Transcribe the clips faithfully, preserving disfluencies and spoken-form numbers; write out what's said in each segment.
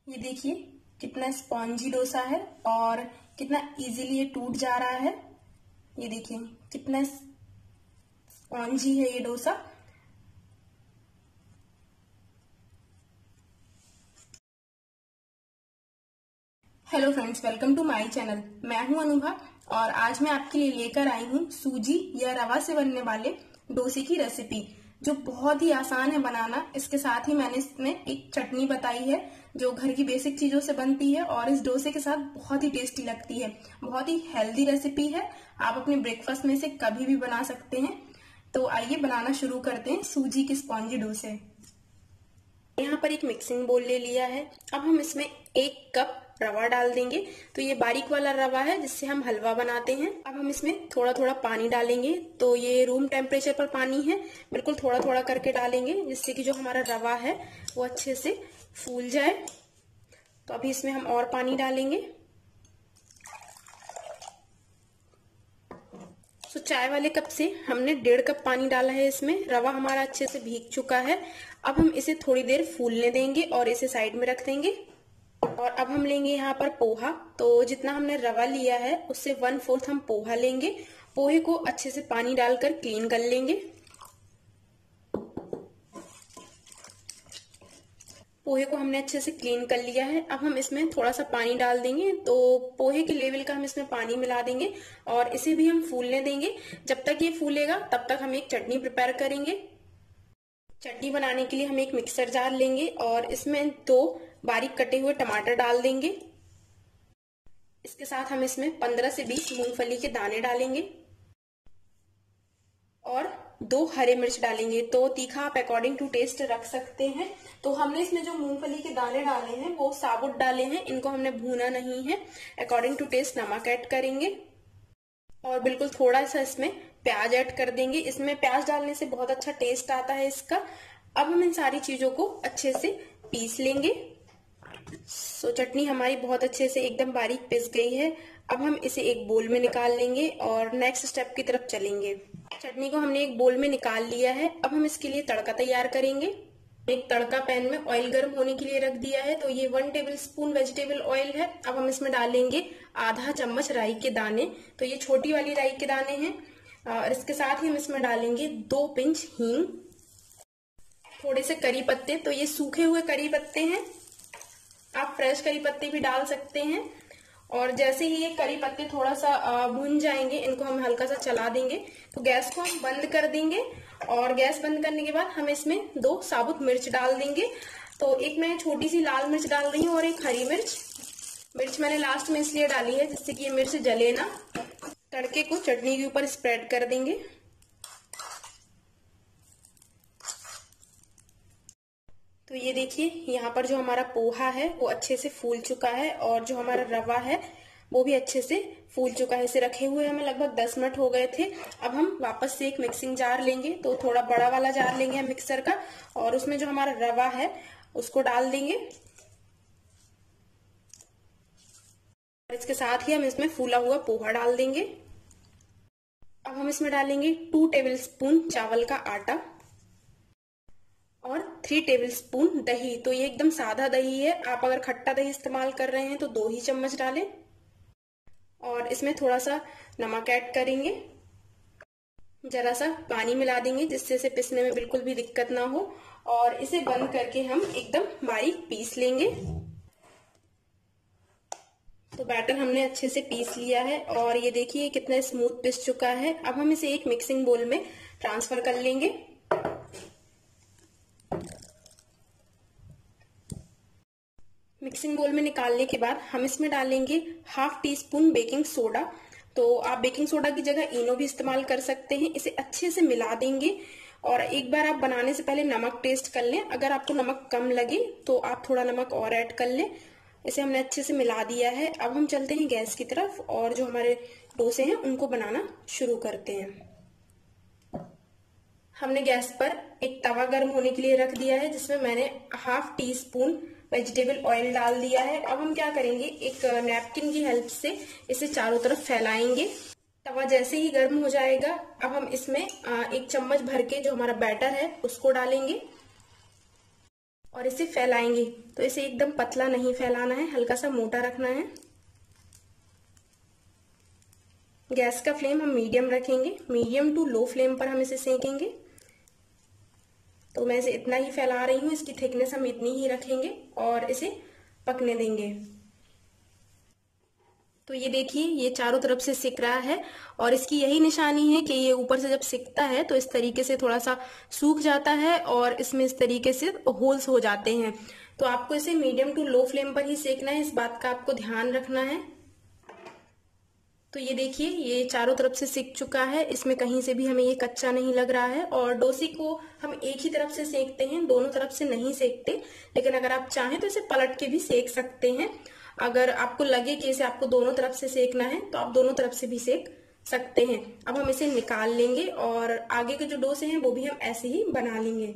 ये देखिए कितना स्पॉन्जी डोसा है और कितना इजीली ये टूट जा रहा है। ये देखिए कितना स्पॉन्जी है ये dosa. Hello friends, welcome to my channel. मैं हूं अनुभा और आज मैं आपके लिए लेकर आई हूं सूजी या रवा से बनने वाले डोसे की रेसिपी, जो बहुत ही आसान है बनाना। इसके साथ ही मैंने इसमें एक चटनी बताई है जो घर की बेसिक चीजों से बनती है और इस डोसे के साथ बहुत ही टेस्टी लगती है। बहुत ही हेल्दी रेसिपी है, आप अपने ब्रेकफास्ट में से कभी भी बना सकते हैं। तो आइए बनाना शुरू करते हैं सूजी के स्पॉन्जी डोसे। यहाँ पर एक मिक्सिंग बोल ले लिया है। अब हम इसमें एक कप रवा डाल देंगे। तो ये बारीक वाला रवा है जिससे हम हलवा बनाते हैं। अब हम इसमें थोड़ा थोड़ा पानी डालेंगे। तो ये रूम टेम्परेचर पर पानी है, बिल्कुल थोड़ा थोड़ा करके डालेंगे जिससे कि जो हमारा रवा है वो अच्छे से फूल जाए। तो अभी इसमें हम और पानी डालेंगे। तो चाय वाले कप से हमने डेढ़ कप पानी डाला है इसमें। रवा हमारा अच्छे से भीग चुका है। अब हम इसे थोड़ी देर फूलने देंगे और इसे साइड में रख देंगे। और अब हम लेंगे यहाँ पर पोहा। तो जितना हमने रवा लिया है उससे वन फोर्थ हम पोहा लेंगे। पोहे को अच्छे से पानी डालकर क्लीन कर लेंगे। पोहे को हमने अच्छे से क्लीन कर लिया है। अब हम इसमें थोड़ा सा पानी डाल देंगे। तो पोहे के लेवल का हम इसमें पानी मिला देंगे और इसे भी हम फूलने देंगे। जब तक ये फूलेगा तब तक हम एक चटनी प्रिपेयर करेंगे। चटनी बनाने के लिए हम एक मिक्सर जार लेंगे और इसमें दो बारीक कटे हुए टमाटर डाल देंगे। इसके साथ हम इसमें पंद्रह से बीस मूंगफली के दाने डालेंगे और दो हरे मिर्च डालेंगे। तो तीखा आप अकॉर्डिंग टू टेस्ट रख सकते हैं। तो हमने इसमें जो मूंगफली के दाने डाले हैं वो साबुत डाले हैं, इनको हमने भूना नहीं है। अकॉर्डिंग टू टेस्ट नमक ऐड करेंगे और बिल्कुल थोड़ा सा इसमें प्याज ऐड कर देंगे। इसमें प्याज डालने से बहुत अच्छा टेस्ट आता है इसका। अब हम इन सारी चीजों को अच्छे से पीस लेंगे। सो चटनी हमारी बहुत अच्छे से एकदम बारीक पिस गई है। अब हम इसे एक बोल में निकाल लेंगे और नेक्स्ट स्टेप की तरफ चलेंगे। चटनी को हमने एक बोल में निकाल लिया है। अब हम इसके लिए तड़का तैयार करेंगे। एक तड़का पैन में ऑयल गर्म होने के लिए रख दिया है। तो ये one tablespoon vegetable oil है। अब हम इसमें डालेंगे आधा चम्मच राई के दाने। तो ये छोटी वाली राई के दाने हैं। और इसके साथ ही हम इसमें डालेंगे दो पिंच हींग, थोड़े से करी पत्ते। तो ये सूखे हुए करी पत्ते हैं, आप फ्रेश करी पत्ते भी डाल सकते हैं। और जैसे ही ये करी पत्ते थोड़ा सा भुन जाएंगे, इनको हम हल्का सा चला देंगे। तो गैस को हम बंद कर देंगे और गैस बंद करने के बाद हम इसमें दो साबुत मिर्च डाल देंगे। तो एक मैं छोटी सी लाल मिर्च डाल रही हूँ और एक हरी मिर्च। मिर्च मैंने लास्ट में इसलिए डाली है जिससे कि ये मिर्च जले ना। तड़के को चटनी के ऊपर स्प्रेड कर देंगे। तो ये देखिए यहाँ पर जो हमारा पोहा है वो अच्छे से फूल चुका है और जो हमारा रवा है वो भी अच्छे से फूल चुका है। इसे रखे हुए हमें लगभग दस मिनट हो गए थे। अब हम वापस से एक मिक्सिंग जार लेंगे। तो थोड़ा बड़ा वाला जार लेंगे हम मिक्सर का और उसमें जो हमारा रवा है उसको डाल देंगे। इसके साथ ही हम इसमें फूला हुआ पोहा डाल देंगे। अब हम इसमें डालेंगे टू टेबल स्पून चावल का आटा और थ्री टेबल स्पून दही। तो ये एकदम सादा दही है, आप अगर खट्टा दही इस्तेमाल कर रहे हैं तो दो ही चम्मच डालें। और इसमें थोड़ा सा नमक ऐड करेंगे, जरा सा पानी मिला देंगे जिससे इसे पिसने में बिल्कुल भी दिक्कत ना हो। और इसे बंद करके हम एकदम बारीक पीस लेंगे। तो बैटर हमने अच्छे से पीस लिया है और ये देखिए कितना स्मूथ पिस चुका है। अब हम इसे एक मिक्सिंग बोल में ट्रांसफर कर लेंगे। मिक्सिंग बोल में निकालने के बाद हम इसमें डालेंगे half teaspoon baking soda. तो आप बेकिंग सोडा की जगह इनो भी इस्तेमाल कर सकते हैं। इसे अच्छे से मिला देंगे और एक बार आप बनाने से पहले नमक टेस्ट कर लें। अगर आपको नमक कम लगे तो आप थोड़ा नमक और ऐड कर लें। इसे हमने अच्छे से मिला दिया है। अब हम चलते हैं गैस की तरफ और जो हमारे डोसे हैं उनको बनाना शुरू करते हैं। हमने गैस पर एक तवा गर्म होने के लिए रख दिया है जिसमें मैंने half teaspoon vegetable oil डाल दिया है। अब हम क्या करेंगे, एक नैपकिन की हेल्प से इसे चारों तरफ फैलाएंगे। तवा जैसे ही गर्म हो जाएगा अब हम इसमें एक चम्मच भर के जो हमारा बैटर है उसको डालेंगे और इसे फैलाएंगे तो इसे एकदम पतला नहीं फैलाना है, हल्का सा मोटा रखना है। गैस का फ्लेम हम मीडियम रखेंगे, मीडियम टू लो फ्लेम पर हम इसे सेकेंगे। तो मैं इसे इतना ही फैला रही हूँ, इसकी थिकनेस हम इतनी ही रखेंगे और इसे पकने देंगे। तो ये देखिए ये चारों तरफ से सिक रहा है और इसकी यही निशानी है कि ये ऊपर से जब सिकता है तो इस तरीके से थोड़ा सा सूख जाता है और इसमें इस तरीके से होल्स हो जाते हैं। तो आपको इसे मीडियम टू लो फ्लेम पर ही सेकना है, इस बात का आपको ध्यान रखना है। तो ये देखिए ये चारों तरफ से सिक चुका है, इसमें कहीं से भी हमें ये कच्चा नहीं लग रहा है। और डोसे को हम एक ही तरफ से सेकते हैं, दोनों तरफ से नहीं सेकते, लेकिन अगर आप चाहें तो इसे पलट के भी सेक सकते हैं। अगर आपको लगे कि इसे आपको दोनों तरफ से सेकना है तो आप दोनों तरफ से भी सेक सकते हैं। अब हम इसे निकाल लेंगे और आगे के जो डोसे हैं वो भी हम ऐसे ही बना लेंगे।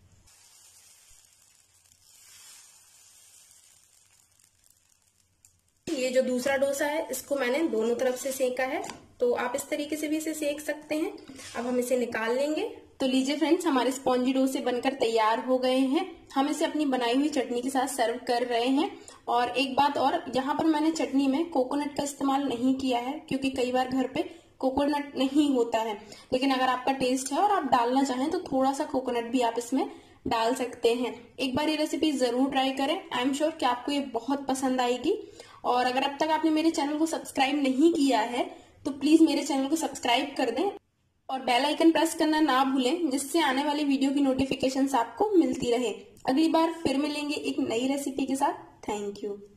ये जो दूसरा डोसा है इसको मैंने दोनों तरफ से सेका है, तो आप इस तरीके से भी इसे सेक सकते हैं। अब हम इसे निकाल लेंगे। तो लीजिए फ्रेंड्स, हमारे स्पॉन्जी डोसे बनकर तैयार हो गए हैं। हम इसे अपनी बनाई हुई चटनी के साथ सर्व कर रहे हैं। और एक बात और, यहाँ पर मैंने चटनी में कोकोनट का इस्तेमाल नहीं किया है क्योंकि कई बार घर पे कोकोनट नहीं होता है, लेकिन अगर आपका टेस्ट है और आप डालना चाहें तो थोड़ा सा कोकोनट भी आप इसमें डाल सकते हैं। एक बार ये रेसिपी जरूर ट्राई करें, आई एम श्योर कि आपको ये बहुत पसंद आएगी। और अगर अब तक आपने मेरे चैनल को सब्सक्राइब नहीं किया है तो प्लीज मेरे चैनल को सब्सक्राइब कर दें और बेल आइकन प्रेस करना ना भूलें, जिससे आने वाली वीडियो की नोटिफिकेशंस आपको मिलती रहे। अगली बार फिर मिलेंगे एक नई रेसिपी के साथ। Thank you.